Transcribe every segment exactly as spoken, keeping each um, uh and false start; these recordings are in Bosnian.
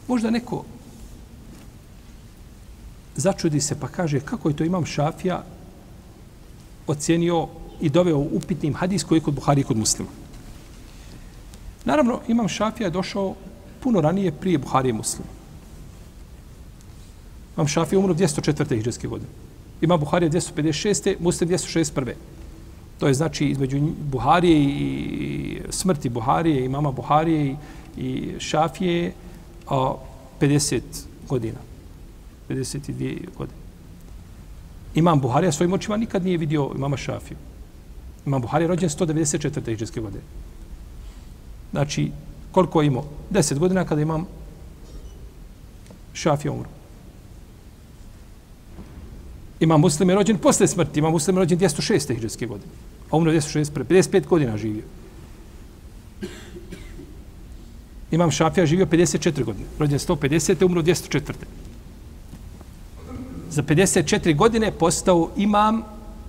Možda neko začudi se pa kaže kako je to imam Šafija ocijenio i doveo upitnim hadis koji je kod Buhari i kod Muslima. Naravno, imam Šafija je došao puno ranije prije Buhari i Muslima. Imam Šafija umro dvjesto četvrte hidžretske godine. Imam Buharija dvjesto pedeset šeste, Muslim dvjesto šezdeset prve. To je znači između Buharije i smrti Buharije, imama Buharije i, i Šafije a, pedeset godina. pedeset dvije godine. Imam Buharija svojim očima nikad nije vidio imama Šafiju. Imam Buharija rođen sto devedeset četvrte hidžretske godine. Znači, koliko je imao? deset godina kada imam Šafija umro. Imam Muslim je rođen posle smrti. Imam Muslim je rođen dvjesto šeste hidžretske godine. A umro dvjesto šezdeset prve. pedeset pet godina živio. Imam Šafija živio pedeset četiri godine. Rođen sto pedesete. Umro dvjesto četvrte. Za pedeset četiri godine postao imam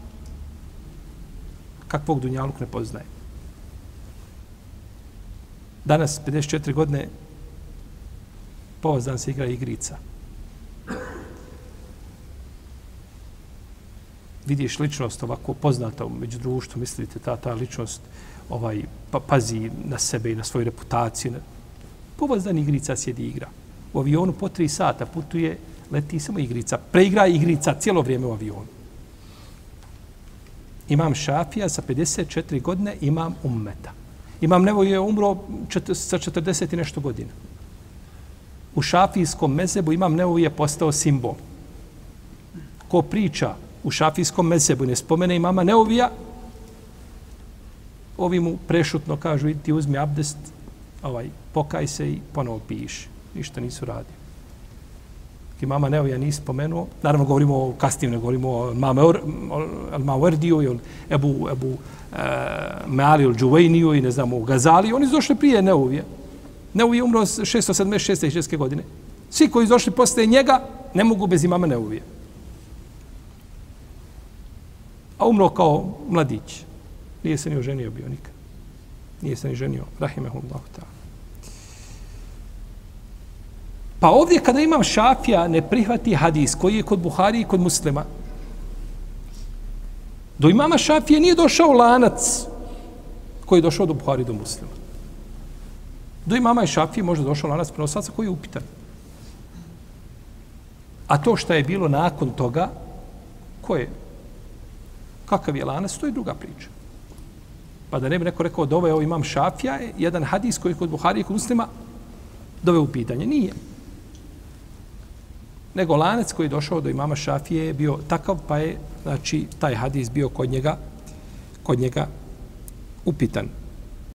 kakvog dunjaluk ne poznaje. Danas, pedeset četiri godine, povozdan se igra igrica. Vidiš ličnost ovako poznata među društvom, mislite ta, ta ličnost ovaj, pa, pazi na sebe i na svoju reputaciju. Povozdan igrica sjedi igra. U avionu po tri sata putuje, leti samo igrica. Preigra igrica cijelo vrijeme u avionu. Imam Šafija sa pedeset četiri godine, imam ummeta. Imam Nevovi je umro čet, sa četrdeset i nešto godina. U šafijskom mezebu Imam Nevovi je postao simbol. Ko priča u šafijskom mezebu ne spomene imama Neovija, ovi mu prešutno kažu ti uzmi abdest, ovaj, pokaj se i ponovo piši. Ništa nisu radili. Imama Neovija nije spomenuo. Naravno, govorimo o kasnije, ne govorimo o Al-Mawardiju ili Ebu, Ebu uh, Meali ili Džuvejniju i ne znamo, o Gazali. Oni su došli prije Neovije. Neovije je umro šesto sedamdeset šeste hidžretske godine. Svi koji su došli posle njega ne mogu bez imama Neovije. A umro kao mladić. Nije se ni oženio bio nikad. Nije se ni ženio. Rahimehullahu ta'ala. Pa ovdje kada imam Šafija ne prihvati hadis koji je kod Buhari i kod Muslima, do imama Šafije nije došao lanac koji je došao do Buhari i do Muslima. Do imama Šafije možda došao lanac prenosaca koji je upitan. A to što je bilo nakon toga, ko je? Kakav je lanac? To je druga priča. Pa da ne bi neko rekao doveo imam Šafija je jedan hadis koji je kod Buhari i kod Muslima doveo u pitanje. Nije. Nego lanac koji je došao do imama Šafije je bio takav, pa je znači taj hadis bio kod njega, kod njega upitan.